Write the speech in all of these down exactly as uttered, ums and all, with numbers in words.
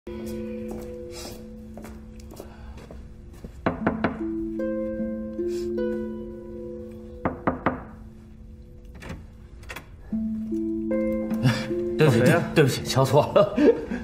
对不起，对对不起，敲错了。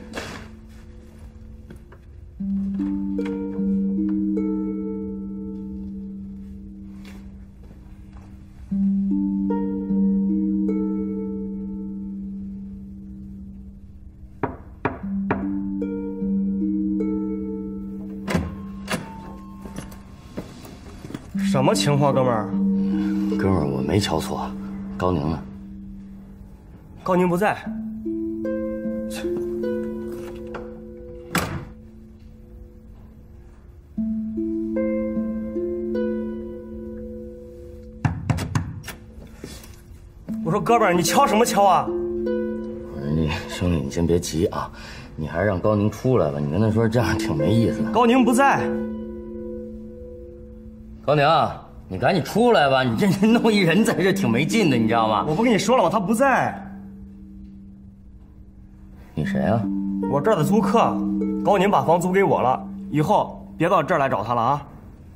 什么情况，哥们儿？ 哥们儿，我没敲错，高宁呢？ 高宁不在。 我说哥们儿，你敲什么敲啊？ 我说你兄弟，你先别急啊，你还是让高宁出来吧。你跟他说这样挺没意思的。 高宁不在。 高宁，你赶紧出来吧！你这弄一人在这挺没劲的，你知道吗？ 我不跟你说了吗？他不在。 你谁啊？ 我这儿的租客，高宁把房租给我了，以后别到这儿来找他了啊。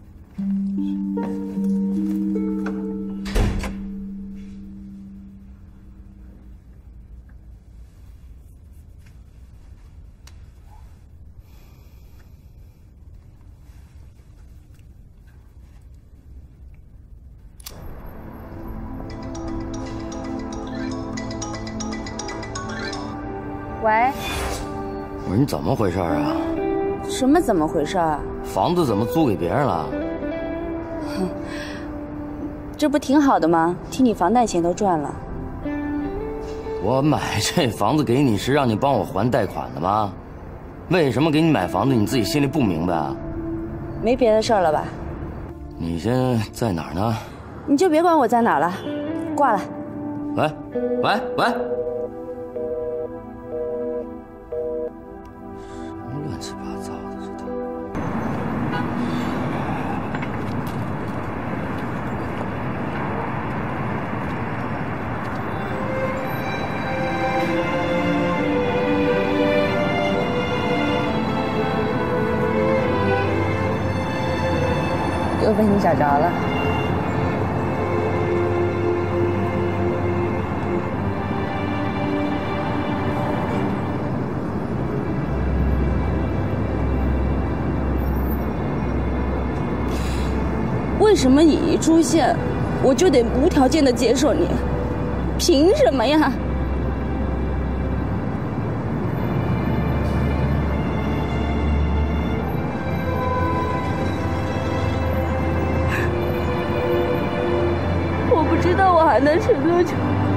喂， 我说你怎么回事啊？ 什么怎么回事啊？ 房子怎么租给别人了？ 哼，这不挺好的吗？替你房贷钱都赚了。 我买这房子给你是让你帮我还贷款的吗？为什么给你买房子你自己心里不明白啊？ 没别的事儿了吧？ 你现在在哪儿呢？ 你就别管我在哪儿了，挂了。 喂，喂，喂。 乱七八糟的，这都。 又被你找着了。为什么你一出现，我就得无条件的接受你？凭什么呀？我不知道我还能撑多久。